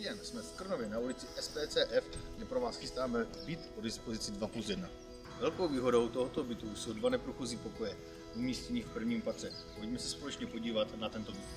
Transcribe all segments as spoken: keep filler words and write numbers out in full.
den, jsme v Krnově na ulici S P C F, kde pro vás chystáme byt o dispozici dva plus jedna. Velkou výhodou tohoto bytu jsou dva neprůchozí pokoje, umístění v prvním patře. Pojďme se společně podívat na tento byt.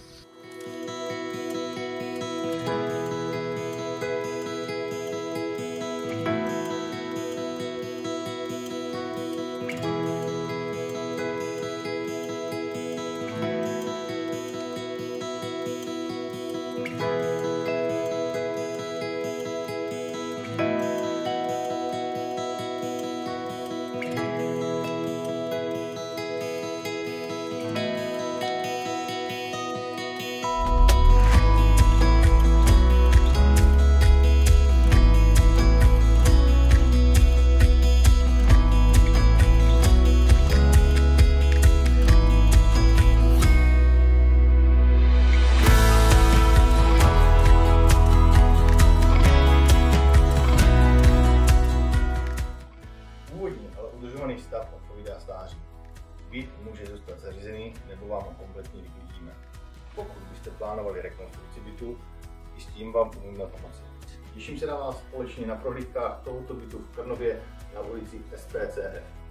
Udržovaný stav odpovídá stáří. Byt může zůstat zařízený nebo vám ho kompletně vyklidíme. Pokud byste plánovali rekonstrukci bytu, i s tím vám umíme pomoci. Těším se na vás společně na prohlídkách tohoto bytu v Krnově na ulici S P C F.